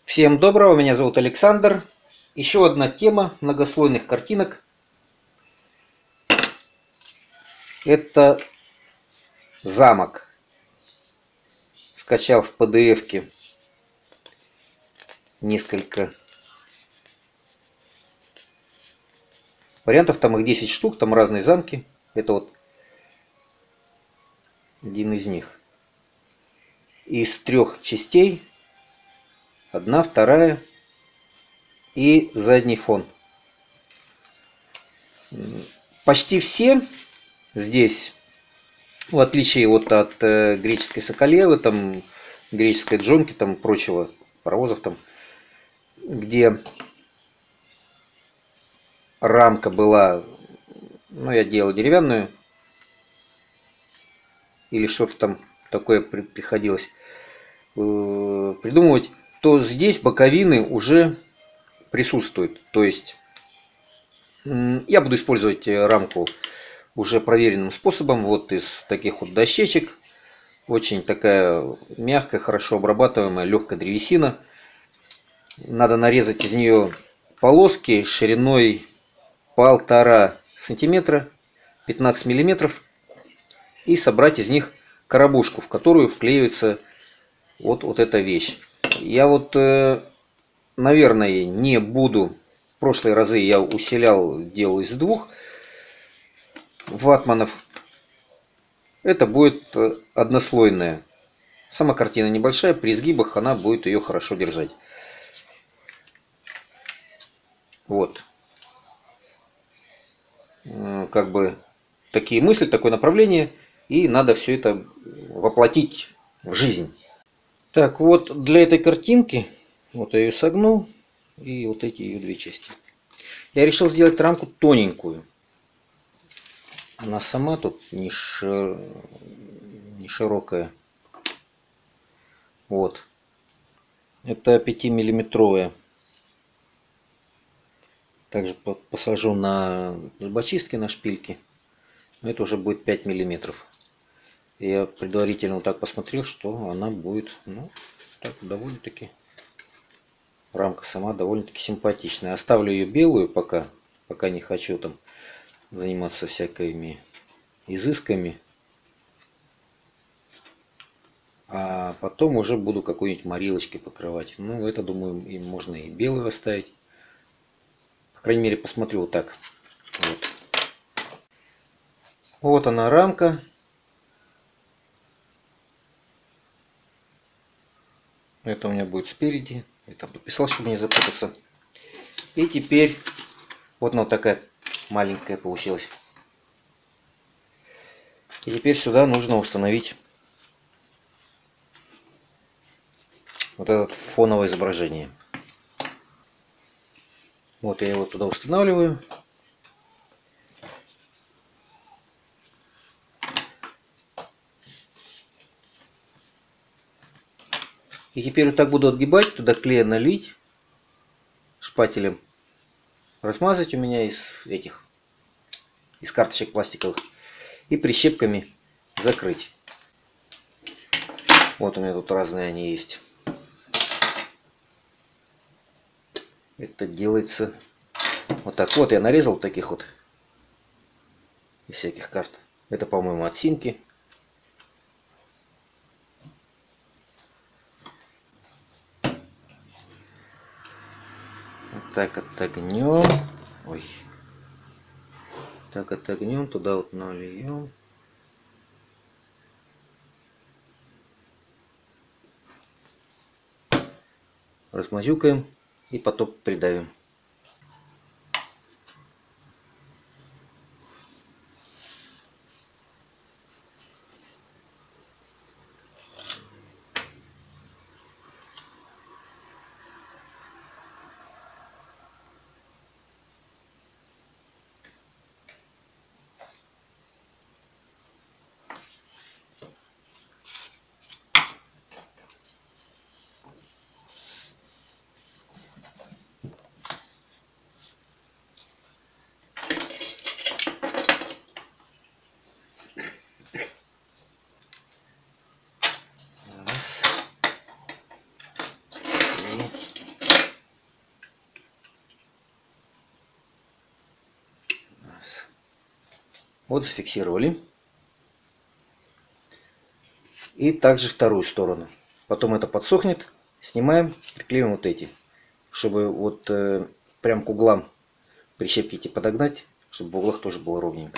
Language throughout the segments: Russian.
Всем доброго, меня зовут Александр. Еще одна тема многослойных картинок. Это замок. Скачал в PDF-ке несколько вариантов. Там их 10 штук, там разные замки. Это вот один из них. Из 3 частей. Одна, вторая и задний фон. Почти все здесь, в отличие вот от греческой Соколевы, там, греческой Джонки, там, прочего, паровозов там, где рамка была, ну, я делал деревянную, или что-то там такое приходилось придумывать, то здесь боковины уже присутствуют. То есть я буду использовать рамку уже проверенным способом, вот из таких вот дощечек. Очень такая мягкая, хорошо обрабатываемая, легкая древесина. Надо нарезать из нее полоски шириной 1,5 сантиметра, 15 миллиметров, и собрать из них коробушку, в которую вклеивается вот эта вещь. Я вот, наверное, не буду. В прошлые разы я усилял, делал из 2 ватманов. Это будет однослойная. Сама картина небольшая, при изгибах она будет ее хорошо держать. Вот. Как бы такие мысли, такое направление. И надо все это воплотить в жизнь. Так, вот для этой картинки, вот я ее согнул, и вот эти ее 2 части. Я решил сделать рамку тоненькую. Она сама тут не широкая. Вот. Это 5-миллиметровая. Также посажу на зубочистки, на шпильки. Но это уже будет 5 миллиметров. Я предварительно вот так посмотрел, что она будет, ну, так довольно-таки. Рамка сама довольно-таки симпатичная. Оставлю ее белую пока не хочу там заниматься всякими изысками. А потом уже буду какой-нибудь морилочкой покрывать. Ну, это, думаю, и можно и белую оставить. По крайней мере, посмотрю вот так. Вот. Вот она рамка. Это у меня будет спереди. Это подписал, чтобы не запутаться. И теперь вот она вот такая маленькая получилась. И теперь сюда нужно установить вот это фоновое изображение. Вот я его туда устанавливаю. И теперь вот так буду отгибать, туда клея налить шпателем, размазать у меня из карточек пластиковых и прищепками закрыть. Вот у меня тут разные они есть. Это делается вот так. Вот я нарезал таких вот из всяких карт. Это, по-моему, от Симки. Вот так отогнем. Ой. Так отогнем, туда вот нальем. Размазюкаем и потом придавим. Вот зафиксировали. И также вторую сторону. Потом это подсохнет. Снимаем, приклеим вот эти. Чтобы вот прям к углам прищепки эти подогнать. Чтобы в углах тоже было ровненько.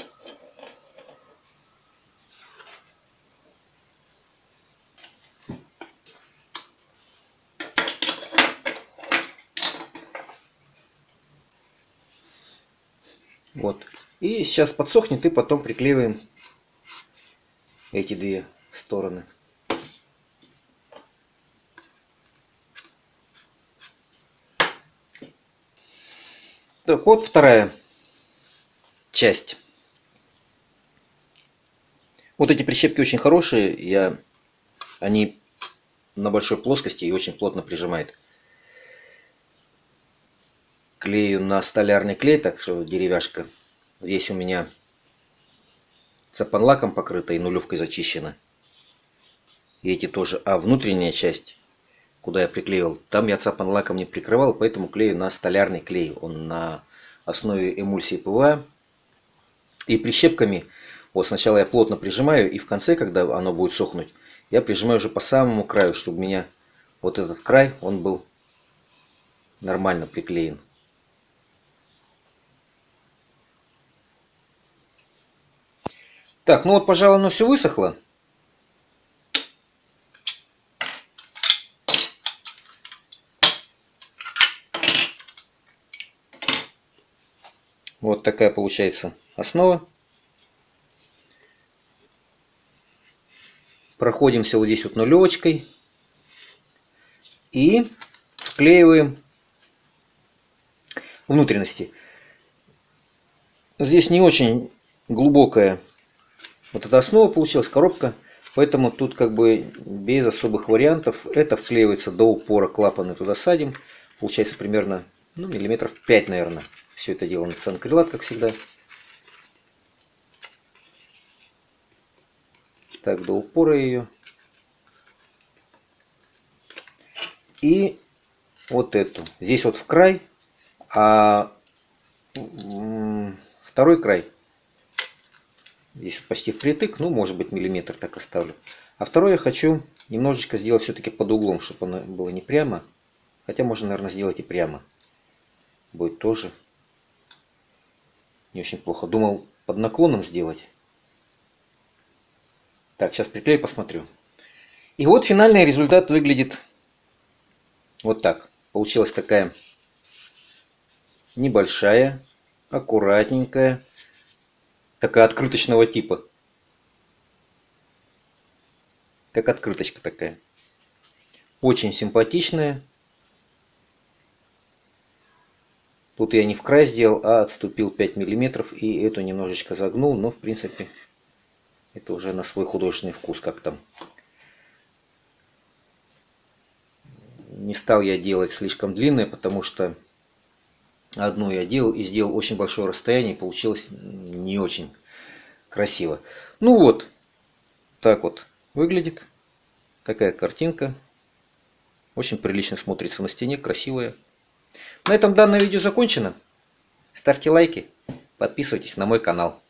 Вот. И сейчас подсохнет, и потом приклеиваем эти две стороны. Так, вот вторая часть. Вот эти прищепки очень хорошие. Они на большой плоскости и очень плотно прижимает. Клею на столярный клей, так что деревяшка. Здесь у меня цапанлаком покрыта и нулевкой зачищена. И эти тоже. А внутренняя часть, куда я приклеил, там я цапанлаком не прикрывал, поэтому клею на столярный клей. Он на основе эмульсии ПВА. И прищепками, вот сначала я плотно прижимаю, и в конце, когда оно будет сохнуть, я прижимаю уже по самому краю, чтобы у меня вот этот край, он был нормально приклеен. Так, ну вот, пожалуй, оно все высохло. Вот такая получается основа. Проходимся вот здесь вот нулевочкой. И вклеиваем внутренности. Здесь не очень глубокая вот эта основа получилась, коробка. Поэтому тут как бы без особых вариантов. Это вклеивается до упора, клапаны туда садим. Получается примерно миллиметров 5, наверное. Все это дело на цинкрилат, как всегда. Так, до упора ее. И вот эту. Здесь вот в край, а второй край. Здесь почти впритык, ну, может быть, миллиметр так оставлю. А второй я хочу немножечко сделать все-таки под углом, чтобы оно было не прямо. Хотя можно, наверное, сделать и прямо. Будет тоже не очень плохо. Думал под наклоном сделать. Так, сейчас приклею, посмотрю. И вот финальный результат выглядит вот так. Получилась такая небольшая, аккуратненькая, такая открыточного типа. Как открыточка такая. Очень симпатичная. Тут я не в край сделал, а отступил 5 миллиметров и эту немножечко загнул. Но в принципе это уже на свой художественный вкус, как там. Не стал я делать слишком длинное, потому что одну я делал и сделал очень большое расстояние. И получилось не очень красиво. Ну вот, так вот выглядит. Такая картинка. Очень прилично смотрится на стене, красивая. На этом данное видео закончено. Ставьте лайки, подписывайтесь на мой канал.